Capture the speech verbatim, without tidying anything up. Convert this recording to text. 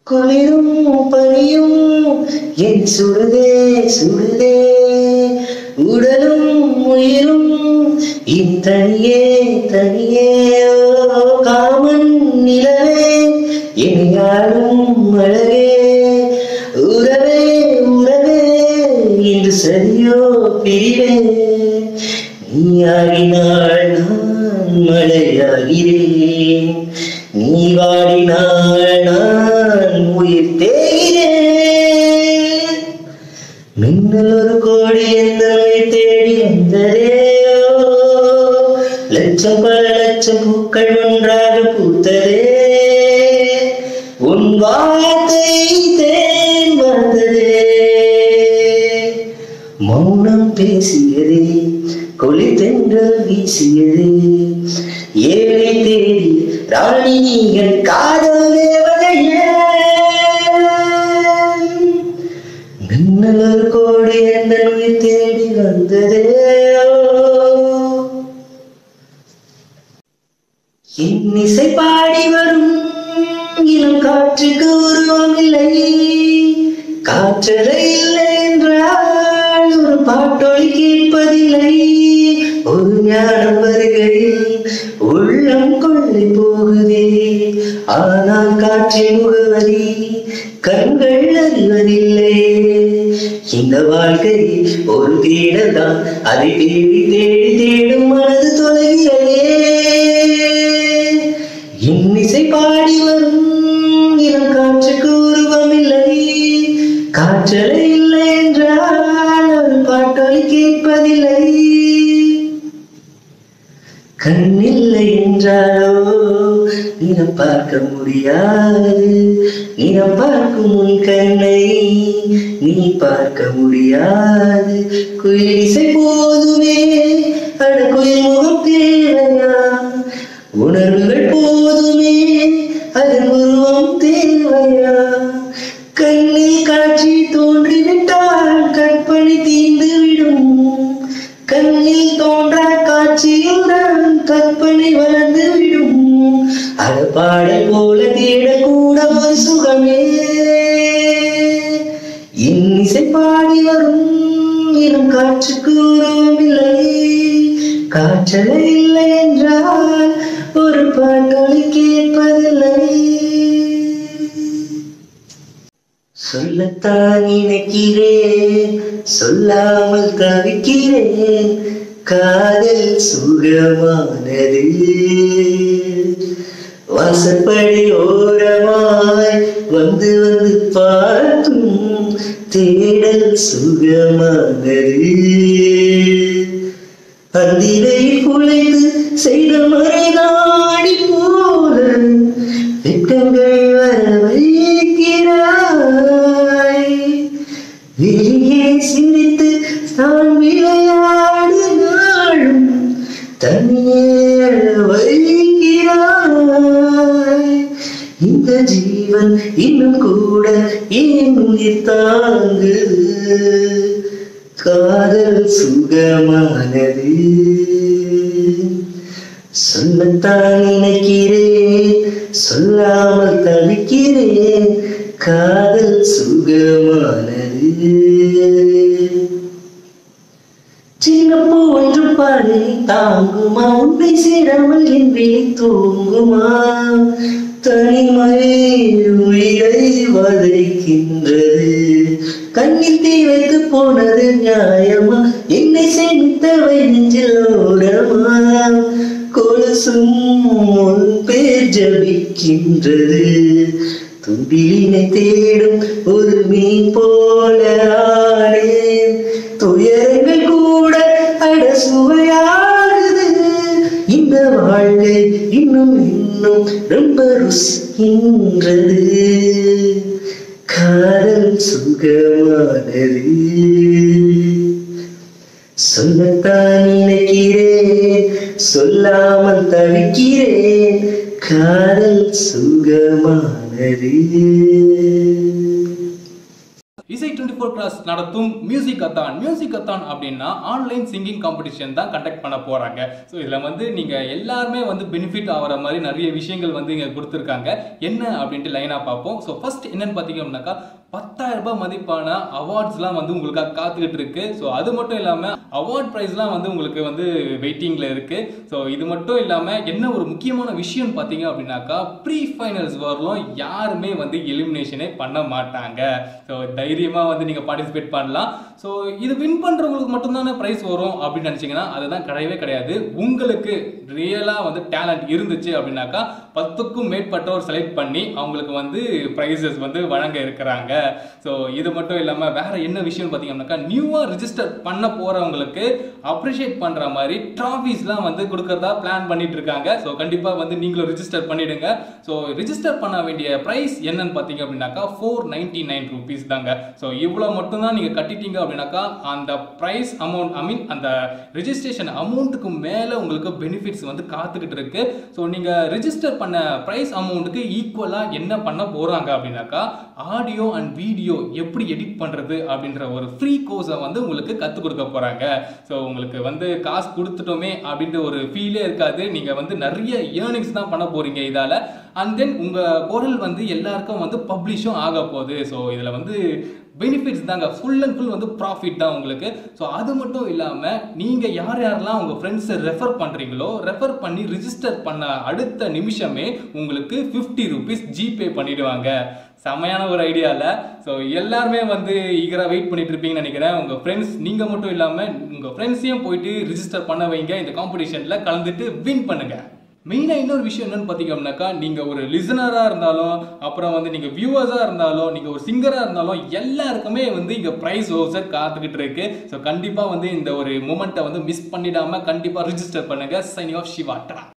குளிரும் பனியும் என் சுடுதே சுடுதே உடலும் உயிரும் என் தனியே தனியே காமன் நிலவே எனையாடும் அழகே உறவே உறவே இன்று சரியோ பிரிவே நீ ஆடினாள் நான் மழையாகிறேன் நீ வாடினாள் நான் உயிர் தேகிறேன் மின்னல் ஒரு கோடி எந்த தேடி வந்ததேயோ லட்சம் பல லட்சம் பூக்கள் ஒன்றாக பூத்ததே உன் வார்த்தை தேன் வந்ததே மௌனம் பேசியதே கொளித்தென்றல் வீசியதே ஏழை தேடி ராணி நீங்கள் காதல் தேவதையே மின்னல் கோடி எந்த உயிர் தேடி வந்ததேயோ என் இசை பாடி வரும் இளம் காற்றுக்கு உருவம் இல்லை காற்றலை இல்லை என்றால் ஒரு பாட்டொலி கேட்பதில்லை ஒரு ஞானம் வருகையில் உள்ளம் கொள்ளை போகுதே ஆனால் காற்றின் முகவரி கண்கள் அறிவதில்லை இந்த வாழ்க்கை ஒரு தேடல் தான் அதை தேடி தேடி தேடும் மனது தொலைகிறதே என் இசை பாடி வரும் இளம் காற்றுக்கு உருவம் இல்லை காற்றலை இல்லை என்றால் ஒரு பாட்டொலி கேட்பதில்லை கண்ணில்லை என்றாலோ நிறம் பார்க்க முடியாது நிறம் பார்க்கும் உன் கண்ணை நீ பார்க்க முடியாது குயில் இசை போதுமே அட குயில் முகம் தேவையா உணர்வுகள் போதுமே அதன் உருவம் தேவையா கண்ணில் காட்சி தோன்றிவிட்டால் கற்பனை தீர்ந்து விடும் கண்ணில் தோன்றா காட்சியில் தான் கற்பனை வளர்ந்து விடும் அட பாடல் போல தேடக்கூட ஒரு சுகமே என் இசை பாடி வரும் இனம் காற்றுக்கு உருவம் இல்லை காற்றலை இல்லை என்றால் ஒரு பாட்டொலி கேட்பதில்லை சொல்லத்தான் நினைக்கிறேன் சொல்லாமல் தவிக்கிறேன் காதல் சுகமானது வாசப்படி ஓரமாய் வந்து வந்து பார்க்கும் தேடல் சுகமானது அந்திரையில் குலைந்து செய்த மறைதாடி போல வெட்கங்கள் வர வைக்கிறாய் வெளியே சிரித்து நான் விளையாடு நாளும் தனியே வைக்கிறாய் இந்த ஜீவன் இன்னும் கூட ஏன் உயிர் தாங்குது காதல் சுகமானது சொல்லத்தான் நினைக்கிறேன் சொல்லாமல் தவிக்கிறேன் காதல் சுகமானது சின்ன பூ ஒன்று பாடு தாங்குமா உன்னை சேராமல் என் விழி தூங்குமா தனிமை உயிரை வதைக்கின்றது கண்ணில் தீ வைத்து போனது நியாயமா என்னை சேமித்தவை நெஞ்சில் ஓரமா கொலுசும் உன் பேர் ஜபிக்கின்றது தும்பிலினை தேடும் ஒரு மீன் போல ஆனேன் துயரங்கள் கூட அட சுவையாகுது இந்த வாழ்க்கை இன்னும் இன்னும் ரொம்ப ருசிக்கின்றது காதல் சுகமானது சொல்லத்தான் நினைக்கிறேன் சொல்லாமல் தவிக்கிறேன் காதல் சுகமானது இசை டுவெண்ட்டி ஃபோர் கிளாஸ் நடத்தும் மியூசிக் அத்தான். மியூசிக் அத்தான் அப்படின்னா ஆன்லைன் சிங்கிங் காம்படிஷன் தான் கண்டக்ட் பண்ண போறாங்க. ஸோ இதுல வந்து நீங்க எல்லாருமே வந்து பெனிஃபிட் ஆகிற மாதிரி நிறைய விஷயங்கள் வந்து இங்க கொடுத்துருக்காங்க. என்ன அப்படின்ட்டு லைனா பார்ப்போம். ஸோ ஃபர்ஸ்ட் என்னன்னு பார்த்தீங்க அப்படின்னாக்கா பத்தாயிரம் ரூபாய் மதிப்பான அவார்ட்ஸ்லாம் வந்து உங்களுக்காக காத்துக்கிட்டு இருக்கு. ஸோ அது மட்டும் இல்லாம அவார்ட் பிரைஸ்லாம் வந்து உங்களுக்கு வந்து வெயிட்டிங்ல இருக்கு. ஸோ இது மட்டும் இல்லாம என்ன ஒரு முக்கியமான விஷயம் பார்த்தீங்க அப்படின்னாக்கா ப்ரீ ஃபைனல்ஸ் வரலும் யாருமே வந்து எலிமினேஷனே பண்ண மாட்டாங்க. ஸோ தைரியமா வந்து நீங்க பார்ட்டிசிபேட் பண்ணலாம். ஸோ இது வின் பண்றவங்களுக்கு மட்டும்தானே பிரைஸ் வரும் அப்படின்னு நினைச்சீங்கன்னா அதுதான் கிடையவே கிடையாது. உங்களுக்கு ரியலா வந்து டேலண்ட் இருந்துச்சு அப்படின்னாக்கா பத்துக்கும் மேற்பட்டோர் செலக்ட் பண்ணி அவங்களுக்கு வந்து பிரைசஸ் வந்து வழங்க இருக்கிறாங்க. ஸோ இது மட்டும் இல்லாம வேற என்ன விஷயம் பார்த்தீங்கன்னாக்கா நியூவா ரிஜிஸ்டர் பண்ண போறவங்களுக்கு அப்ரிஷியேட் பண்ற மாதிரி டிராஃபிஸ்லாம் வந்து கொடுக்கறதா பிளான் பண்ணிட்டு இருக்காங்க. ஸோ கண்டிப்பா வந்து நீங்களும் ரிஜிஸ்டர் பண்ணிடுங்க. ஸோ ரிஜிஸ்டர் பண்ண வேண்டிய பிரைஸ் என்னன்னு பார்த்தீங்க அப்படின்னாக்கா ஃபோர் நைன்டி நைன் ருபீஸ் தாங்க. ஸோ இவ்வளோ மட்டும் தான் நீங்க கட்டிட்டீங்க அப்படின்னாக்கா அந்த பிரைஸ் அமௌண்ட் ஐ மீன் அந்த ரிஜிஸ்ட்ரேஷன் அமௌண்ட்டுக்கு மேல உங்களுக்கு பெனிஃபிட்ஸ் வந்து காத்துக்கிட்டு இருக்கு. ஸோ நீங்க ரிஜிஸ்டர் பண்ண பிரைஸ் அமௌண்ட்டுக்கு ஈக்குவலா என்ன பண்ண போறாங்க அப்படின்னாக்கா ஆடியோ அண்ட் வீடியோ எப்படி எடிட் பண்றது அப்படின்ற ஒரு ஃப்ரீ கோர்ஸை வந்து உங்களுக்கு கற்றுக் கொடுக்க போறாங்க. ஸோ உங்களுக்கு வந்து காசு கொடுத்துட்டோமே அப்படின்ற ஒரு ஃபீலே இருக்காது. நீங்க வந்து நிறைய ஏர்னிங்ஸ் தான் பண்ண போறீங்க இதால. அண்ட் தென் உங்க குரல் வந்து எல்லாருக்கும் வந்து பப்ளிஷும் ஆக போகுது. ஸோ இதுல வந்து பெனிஃபிட்ஸ் தாங்க, ஃபுல் அண்ட் ஃபுல் வந்து ப்ராஃபிட் தான் உங்களுக்கு. ஸோ அது மட்டும் இல்லாமல் நீங்கள் யார் யாரெல்லாம் உங்கள் ஃப்ரெண்ட்ஸை ரெஃபர் பண்ணுறீங்களோ ரெஃபர் பண்ணி ரிஜிஸ்டர் பண்ண அடுத்த நிமிஷமே உங்களுக்கு ஃபிஃப்டி ருபீஸ் ஜிபே பண்ணிடுவாங்க. செமையான ஒரு ஐடியாவில். ஸோ எல்லாருமே வந்து ஈகராக வெயிட் பண்ணிட்டு இருப்பீங்கன்னு நினைக்கிறேன். உங்கள் ஃப்ரெண்ட்ஸ் நீங்கள் மட்டும் இல்லாமல் உங்கள் ஃப்ரெண்ட்ஸையும் போயிட்டு ரிஜிஸ்டர் பண்ண வைங்க. இந்த காம்படிஷனில் கலந்துட்டு வின் பண்ணுங்க. மெயினாக இன்னொரு விஷயம் என்னன்னு பார்த்தீங்கன்னாக்கா நீங்கள் ஒரு லிசனராக இருந்தாலும் அப்புறம் வந்து நீங்கள் வியூவர்ஸாக இருந்தாலும் நீங்கள் ஒரு சிங்கராக இருந்தாலும் எல்லாருக்குமே வந்து இங்கே ப்ரைஸ் ஓவர்சர் காத்துக்கிட்டு இருக்கு. ஸோ கண்டிப்பாக வந்து இந்த ஒரு மூமெண்ட்டை வந்து மிஸ் பண்ணிடாமல் கண்டிப்பாக ரிஜிஸ்டர் பண்ணுங்க. Signing off Siva.